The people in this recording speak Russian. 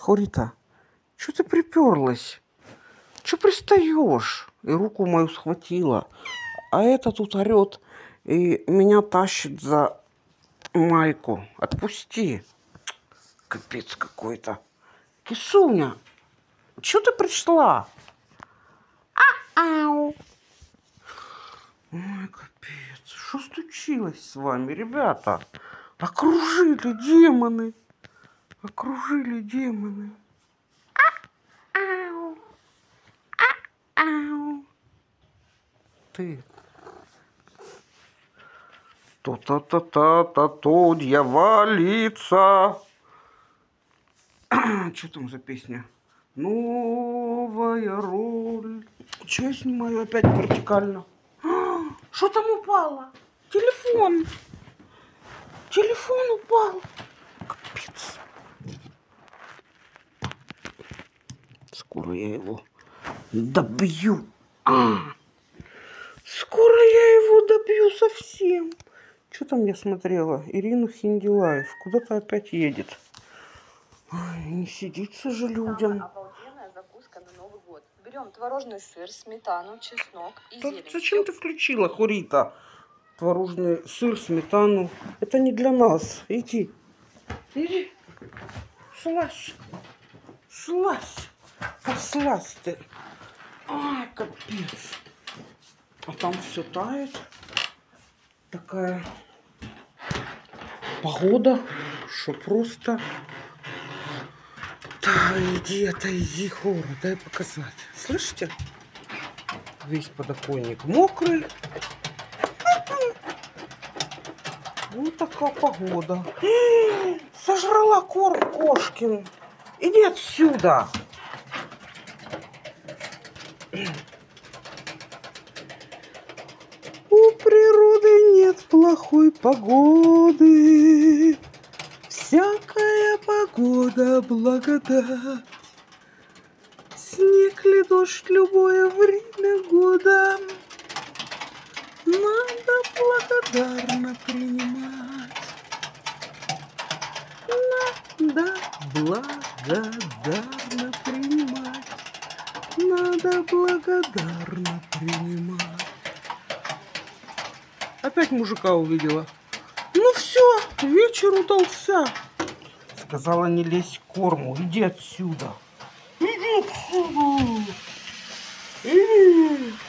Хурита, что ты приперлась? Че пристаешь? И руку мою схватила. А это тут орет и меня тащит за майку. Отпусти. Капец какой-то. Кисуня, че ты пришла? Ау. Ой, капец. Что случилось с вами, ребята? Окружили демоны. Окружили демоны. Ау. Ау. Ты. То-то-то-то-то, дьяволица. Что там за песня? Новая роль. Че я снимаю опять вертикально? Что там упало? Телефон. Телефон упал. Капец. Скоро я его добью. Скоро я его добью совсем. Что там я смотрела? Ирину Хиндилаев. Куда-то опять едет. Ой, не сидится же людям. Обалденная закуска на Новый год. Берем творожный сыр, сметану, чеснок и зелень. Зачем ты включила, Хурита? Творожный сыр, сметану. Это не для нас. Иди. Иди. Слазь. Слазь. Послазь ты. Ай, капец. А там все тает. Такая погода, что просто... Да, иди, отойди, Хора, дай показать. Слышите? Весь подоконник мокрый. Вот такая погода. Сожрала корм кошкин. Иди отсюда. У природы нет плохой погоды. Всякая погода благодать. Снег ли дождь любое время года надо благодарно принимать. Надо благодарно принимать. Надо благодарно принимать. Опять мужика увидела. Ну все, вечер удался. Сказала, не лезь к корму, иди отсюда. Иди отсюда. Иди.